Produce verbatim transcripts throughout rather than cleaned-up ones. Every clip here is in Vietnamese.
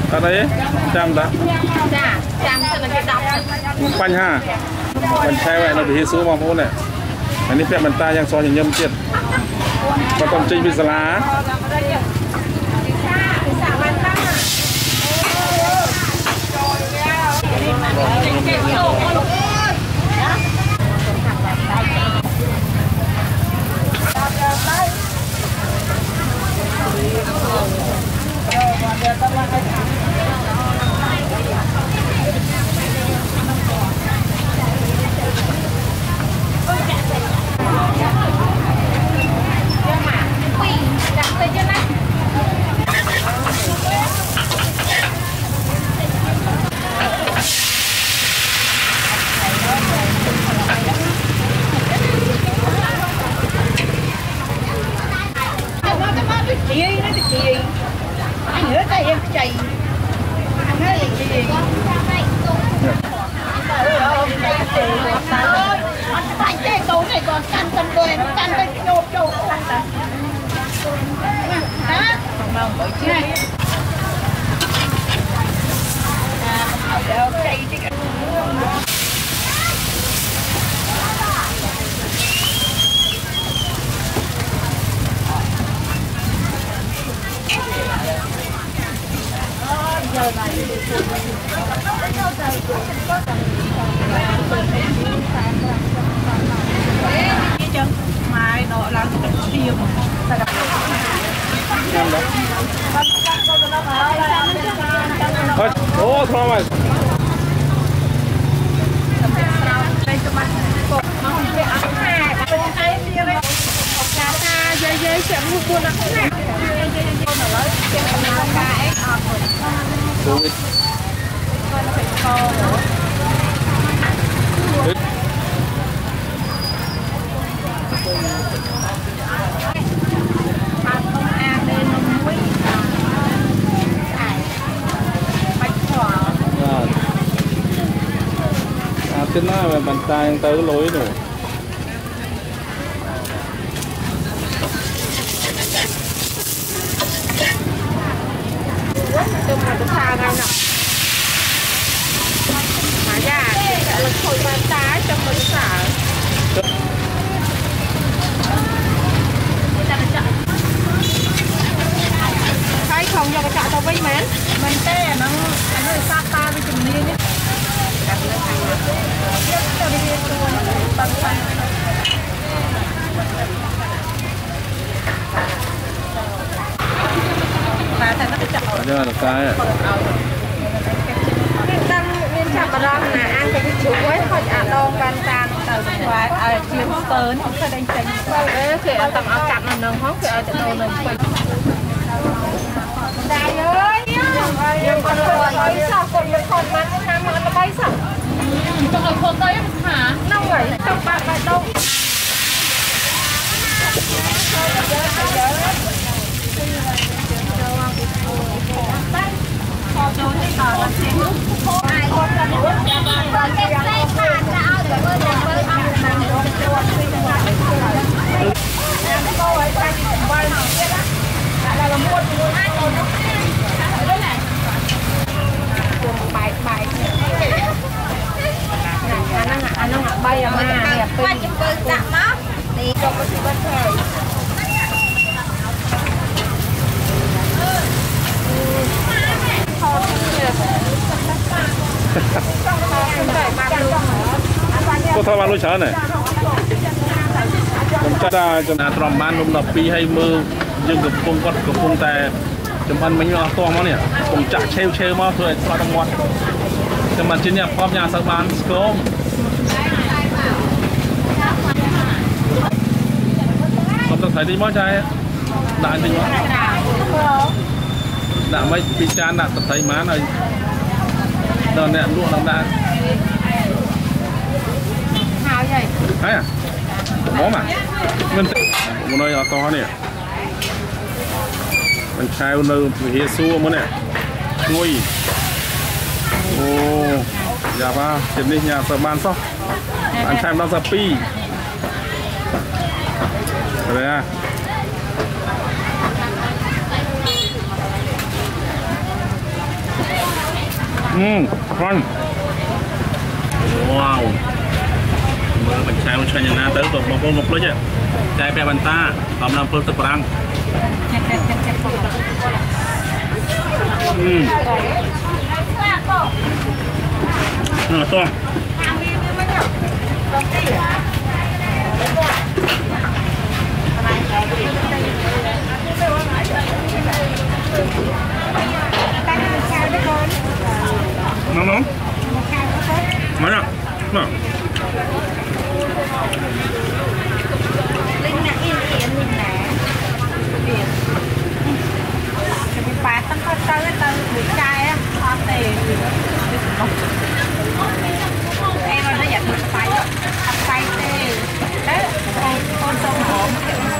đấy trăm đã trăm cho nên cái đọc quanh ha mình xe vậy nó bị số mong muốn nàyอันนี้เป็นมันตายังซอยยังย่ำเจ็ดก็ต้องจิ้มพิซซ่า mai nọ là tiêm ô thôi mà trên nó là bàn tay tới lối rồi chung là cũng xa ngay nè mà ra sẽ là thôi bàn tay trong mình xả thấy không do cái chợ tao vây mến mình té nó nó là xa ta với chừng niên ấy Ada ada cái đang bên chợ Răng là ăn cái chuối quế thôi à đông ban tan từ ngoài ở chiều tới không phải đánh chành đấy thì ở tầm ở cạnh là nồng hốc thì ở chỗ này đại ơi nhưng còn rồi sao còn được còn mà năm mà nó bay sao trong làคนtới hả năm vậy trong bạn bạn đâu bài bài anh anh anh bay mà đẹp quá chụp chạm nó đi trong cái gì bên thôi có thôi bạn lối chợ này chúng ta cho là tròn ban lùng đập pi hay mưa dương gặp cung quật gặp cung tè chấm ăn bánh to món này cùng chả treo treo món thôi cho đồng món chấm ăn trên nhà pop nhà sang bán scrum không được thấy đi món trai đã đi món đã mấy pi chan đã thấy má này đợt này luôn làm đã hào vậy hay à bó mà mình một nơi ở to này mình khai nơi về xua mới nè ngồi ô dạ ba trên đây nhà sở ban sao anh xem nó ra pi đây à อืมร้อนว้าวเมื่อเป็นชายมันชายอย่างนั้นเติร์ดตัวบางคนหมดเลยจ้ะใจแปรบันตาตอมน้ำเพิ่มสปรังอืมเนื้อตัวน้องน้องมาเนี่ยมาลิงน่ะอินเอียนลิงน่ะเอียนจะไปปาตั้งก็เตยเตยหรือใจอ่ะพอเตะเอ้เราได้อยากทำไฟทำไฟเตะเอ๊ะคนสมอง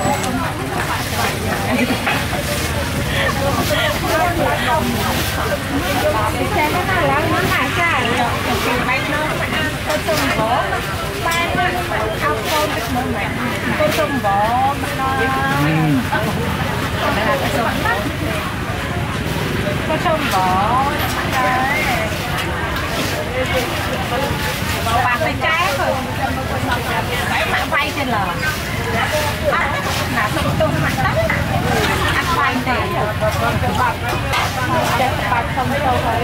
ใช่ก็น่ารักนะหมาจ้าเป็นใบน้องคนสมองบ้านเอาคนเป็นเหมือนแบบคนสมองมันนอนก็ชมบ่ปากไปแจ๊กไปหมาไฟเช่นเหรอหนาตุ้มตุ้มหมาตั้งอัดไฟเตะจะปากทำโตเลย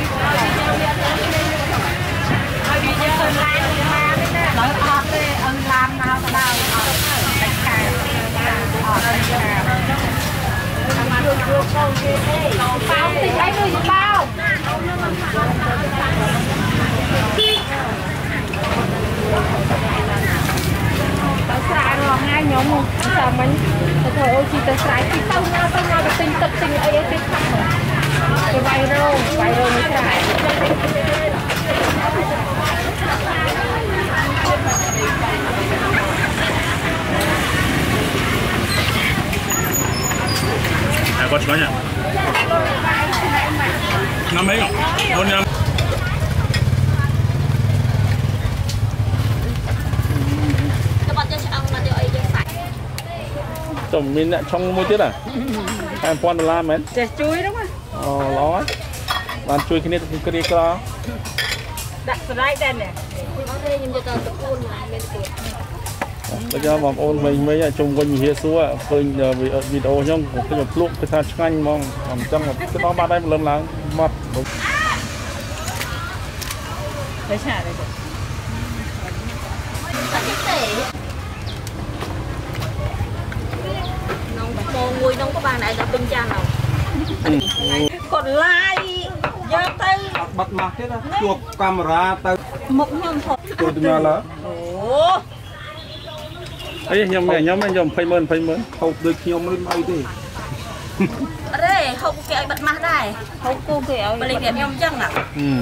เอาดีเยอะคนร้ายมาไม่ได้ร้อยออกเลยเอาลามมาเอาเราเอาแต่ไก่ออกเลยมาดูดูเข้าที่นี่เป้าติดไว้เลยเป้าตาสายรอง่ายnhóm một giờ mình thôi ôi chị tao sải chị tao nhau tao nhau tinh tập tinh ấy ấy tinh khắp rồi cái bay đâu bay đâu mới sải à có chó nhỉ năm mấy bốn năm chồng mình lại trong môi tiết à em quan đô la mấy chè chuối đúng không ờ nó làm chuối cái này cái này có đặt slide đây nè bây giờ mà ôn mình mấy chung quanh here xuống khơi video nhung cái nhập lúc cái thằng anh mong làm trong cái đó ba đây một lần là mặt thấy chả đây mong mùi nông có bàn này là bình cha nào còn lai giờ tay bật mặt thế đó chuột camera tay một nhom thôi chuột từ nào là ấy nhom này nhom này nhom phây mơn phây mơn hộp được nhom lên bay đi đây không kẹo bật mặt đây không cô kẹo bên đẹp nhom chân à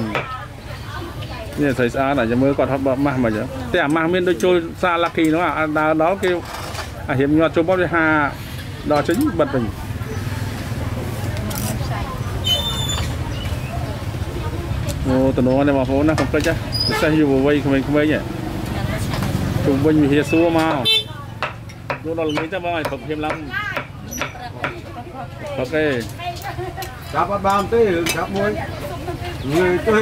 นี่ใส่สารอาจจะมือก่อนทับมามาเยอะแต่มาเมียนโดยโจซาลักกีเนาะอ่ะดาวđó kêu à hiểm nhọt cho bóp đi hà đó chính bật mình ô tụi nó này mà phố nó không có chứ sao nhiều vô vây không không mấy nhỉ chúng mình hiện xua mà lúc đó là mấy trăm bao không hiểm lắm ok gặp bắt bám tí gặp môi người tí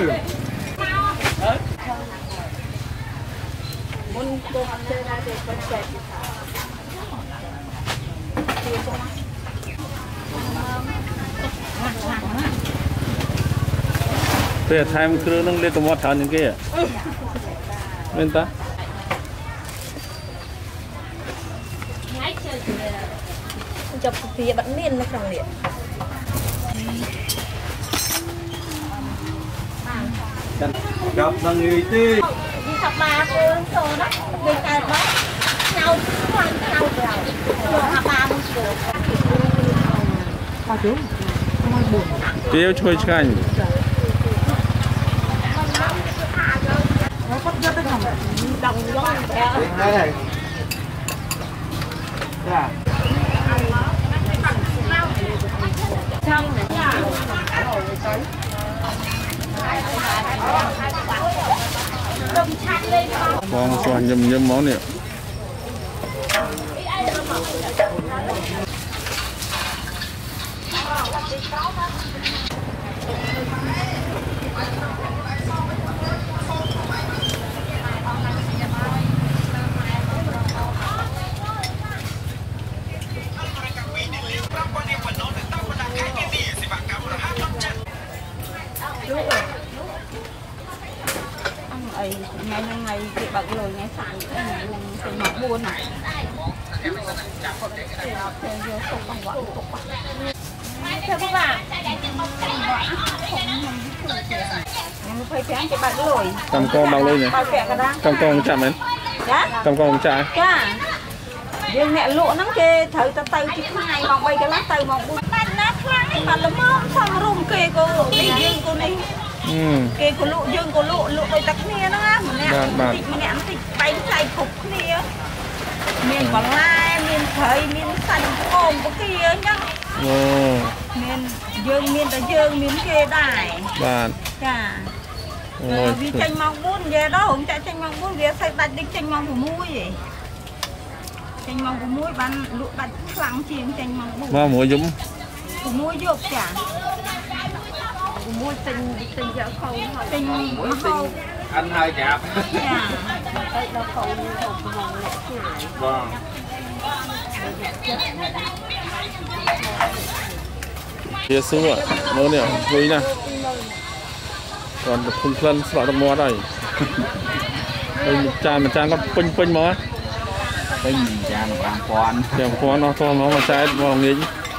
thế time cứ nâng lên tụi mót thằng những kia bên ta chụp thì bắn miên nó trong điện gặp là người tí đi học bà cô số đó đi cài bó nhau hoàn nhau rồi học bà một số ba chú tiêu chơi canh đồng giống đây này dạ trong này con xoa nhâm nhâm món này ấy ngày hôm ngày chị bận rồi ngày sáng ngày luôn từ mặt buôn này theo các bạn phải phèn chị bận rồi cầm con bằng luôn nhỉ cầm con chạm đấy cầm con chạm dương mẹ lụa nó kê thử ta tay chị hai mong bay cái lá tay mong buôn nát nát lắm mà lắm xong rung kê cô đi dương cô đi kê cô lụa dương cô lụa lụa bay tắc nia nó á mà nè thịt mà nè thịt bay tay khục nia miền còn lai miền thời miền xanh ôm có kia nhá miền dương miền ta dương miền kê đài bạn chà vì tranh mong buôn về đó không chạy tranh mong buôn về xây đặt đi tranh mong của mũi vậy tranh mong của mũi bán lụa đặt lăng chiên tranh mong buôn mà mũi dũng của mũi dục chả của mũi tình tình vợ khâu tình mũi khâu anh hai chạp đây là khâu vâng chia sữa nó nè vui nè còn được phun phân sọ trong mỏ đây đây một tràn một tràn nó pin pin mỏ cái gì cha nó ăn con chèo con nó to nó mà trái vào nghỉ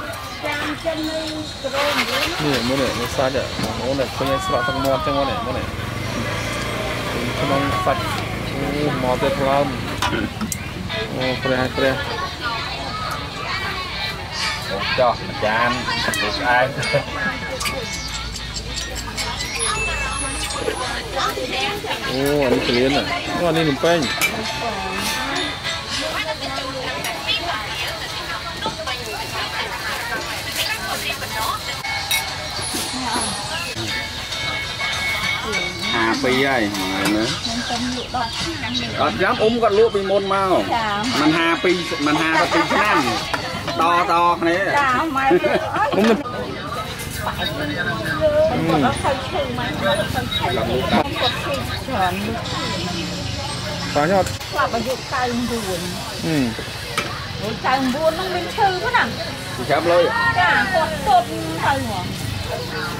นี่มันเนี่ยมันซัดอ่ะมันเนี่ยเป็นสลัดทั้งหมดจังวะเนี่ยมันเนี่ยขนมสัตว์หมอเตะพลามโอ้เปรี้ยเปรี้ย cho chan được ai โอ้อันนี้เกลียนอ่ะว่านี่หนุ่มแป้ง hà pi ơi nữa đợt dám úng con lúa bị môn mau mình hà pi mình hà pi năm to to này cũng được phải nhọt ừ chàng buôn nó bên thư quá nè chắp lôi chả còn tốt thầy hả